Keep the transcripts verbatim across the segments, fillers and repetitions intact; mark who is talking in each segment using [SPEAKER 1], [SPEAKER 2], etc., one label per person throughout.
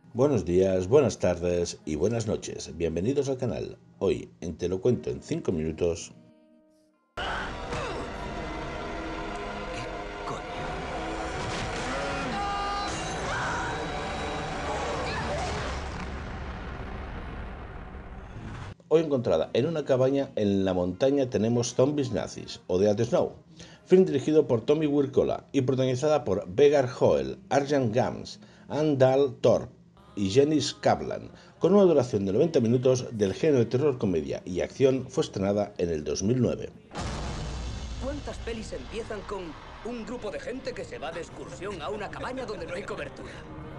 [SPEAKER 1] Buenos días, buenas tardes y buenas noches. Bienvenidos al canal. Hoy en Te lo cuento en cinco minutos. Hoy encontrada en una cabaña en la montaña tenemos Zombies Nazis o Dead Snow, film dirigido por Tommy Wirkola y protagonizada por Vegard Hoel, Arjan Gams, Ann Dahl Torp y Jenny Skavlan, con una duración de noventa minutos. Del género de terror, comedia y acción, fue estrenada en el dos mil nueve.
[SPEAKER 2] ¿Cuántas pelis empiezan con un grupo de gente que se va de excursión a una cabaña donde no hay cobertura?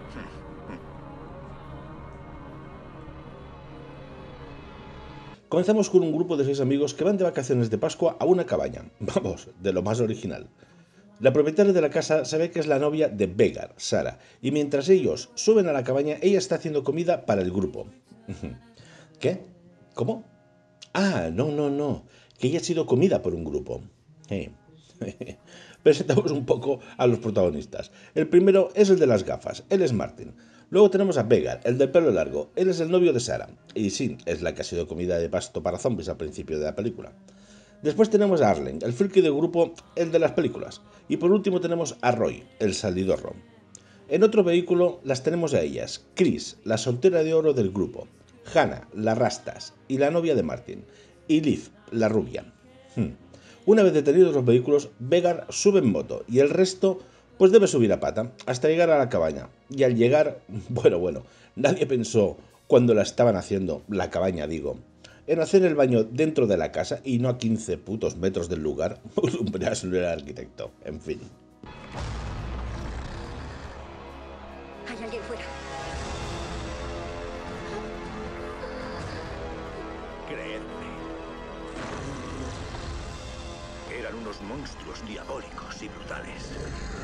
[SPEAKER 1] Comenzamos con un grupo de seis amigos que van de vacaciones de Pascua a una cabaña. Vamos, de lo más original. La propietaria de la casa sabe que es la novia de Vegard, Sara, y mientras ellos suben a la cabaña, ella está haciendo comida para el grupo. ¿Qué? ¿Cómo? Ah, no, no, no, que ella ha sido comida por un grupo. Eh. Presentamos un poco a los protagonistas. El primero es el de las gafas, él es Martin. Luego tenemos a Vegard, el del pelo largo, él es el novio de Sara. Y sí, es la que ha sido comida de pasto para zombies al principio de la película. Después tenemos a Arlen, el friki del grupo, el de las películas. Y por último tenemos a Roy, el salidorro. En otro vehículo las tenemos a ellas, Chris, la soltera de oro del grupo, Hannah, la rastas y la novia de Martin, y Liv, la rubia. Hmm. Una vez detenidos los vehículos, Vegard sube en moto y el resto pues debe subir a pata hasta llegar a la cabaña. Y al llegar, bueno, bueno, nadie pensó cuando la estaban haciendo, la cabaña digo, en hacer el baño dentro de la casa y no a quince putos metros del lugar. Lumbreas no era arquitecto, en fin.
[SPEAKER 3] Hay alguien fuera.
[SPEAKER 4] Creedme. Eran unos monstruos diabólicos y brutales.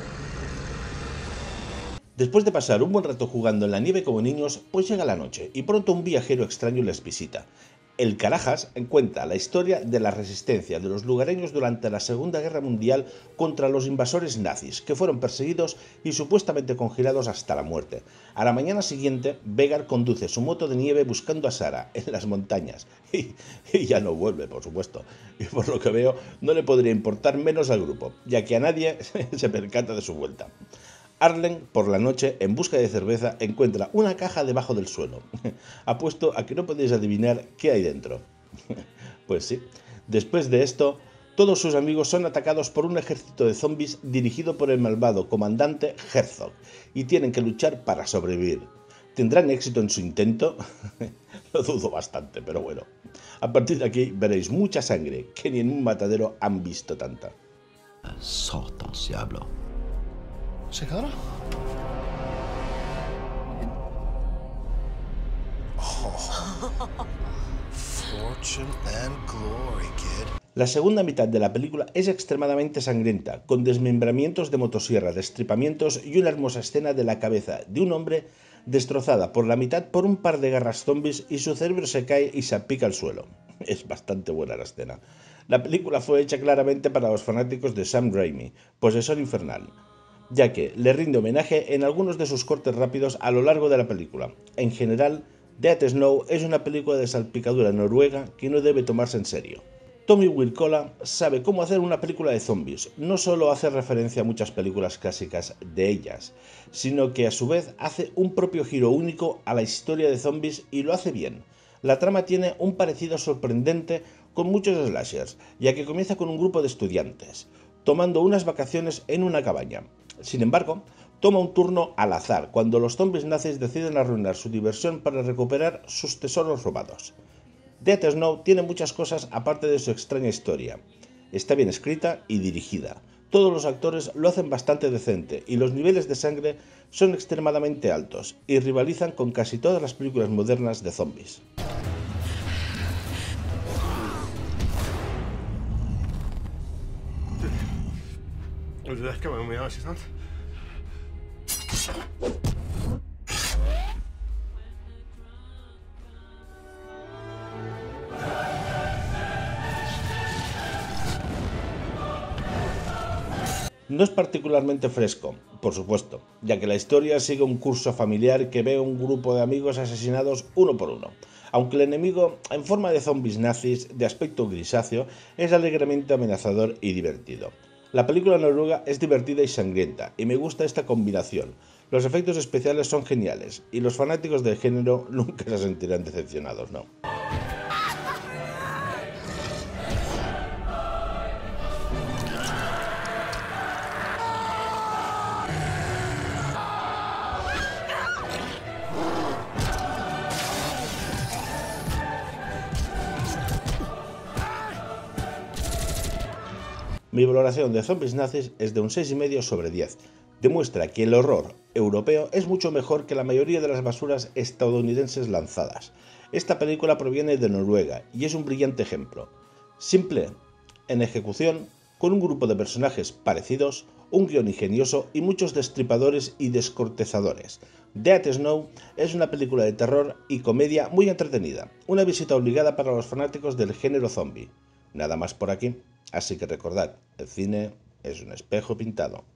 [SPEAKER 1] Después de pasar un buen rato jugando en la nieve como niños, pues llega la noche y pronto un viajero extraño les visita. El Carajas cuenta la historia de la resistencia de los lugareños durante la Segunda Guerra Mundial contra los invasores nazis, que fueron perseguidos y supuestamente congelados hasta la muerte. A la mañana siguiente, Vegard conduce su moto de nieve buscando a Sara en las montañas y, y ya no vuelve, por supuesto. Y por lo que veo, no le podría importar menos al grupo, ya que a nadie se percata de su vuelta. Arlen, por la noche, en busca de cerveza, encuentra una caja debajo del suelo. Apuesto a que no podéis adivinar qué hay dentro. Pues sí, después de esto, todos sus amigos son atacados por un ejército de zombies dirigido por el malvado comandante Herzog, y tienen que luchar para sobrevivir. ¿Tendrán éxito en su intento? Lo dudo bastante, pero bueno. A partir de aquí veréis mucha sangre, que ni en un matadero han visto tanta.
[SPEAKER 5] Satans jävla.
[SPEAKER 6] Sigara? Oh. Fortune and glory, kid.
[SPEAKER 1] La segunda mitad de la película es extremadamente sangrienta, con desmembramientos de motosierra, destripamientos y una hermosa escena de la cabeza de un hombre destrozada por la mitad por un par de garras zombies y su cerebro se cae y salpica al suelo. Es bastante buena la escena. La película fue hecha claramente para los fanáticos de Sam Raimi, Posesor Infernal, ya que le rinde homenaje en algunos de sus cortes rápidos a lo largo de la película. En general, Dead Snow es una película de salpicadura noruega que no debe tomarse en serio. Tommy Wirkola sabe cómo hacer una película de zombies. No solo hace referencia a muchas películas clásicas de ellas, sino que a su vez hace un propio giro único a la historia de zombies y lo hace bien. La trama tiene un parecido sorprendente con muchos slashers, ya que comienza con un grupo de estudiantes tomando unas vacaciones en una cabaña. Sin embargo, toma un turno al azar cuando los zombies nazis deciden arruinar su diversión para recuperar sus tesoros robados. Dead Snow tiene muchas cosas aparte de su extraña historia. Está bien escrita y dirigida. Todos los actores lo hacen bastante decente y los niveles de sangre son extremadamente altos y rivalizan con casi todas las películas modernas de zombies.
[SPEAKER 6] Det der kan være mye, ikke sant?
[SPEAKER 1] No es particularmente fresco, Por supuesto, ya que la historia sigue un curso familiar que ve a un grupo de amigos asesinados uno por uno, aunque el enemigo, en forma de zombies nazis de aspecto grisáceo, es alegremente amenazador y divertido. La película noruega es divertida y sangrienta, y me gusta esta combinación. Los efectos especiales son geniales, y los fanáticos del género nunca se sentirán decepcionados, ¿no? Mi valoración de Zombies Nazis es de un seis coma cinco sobre diez. Demuestra que el horror europeo es mucho mejor que la mayoría de las basuras estadounidenses lanzadas. Esta película proviene de Noruega y es un brillante ejemplo. Simple en ejecución, con un grupo de personajes parecidos, un guión ingenioso y muchos destripadores y descortezadores. Dead Snow es una película de terror y comedia muy entretenida, una visita obligada para los fanáticos del género zombie. Nada más por aquí, así que recordad, el cine es un espejo pintado.